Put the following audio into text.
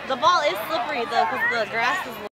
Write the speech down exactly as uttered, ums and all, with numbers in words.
The ball is slippery though, because the grass is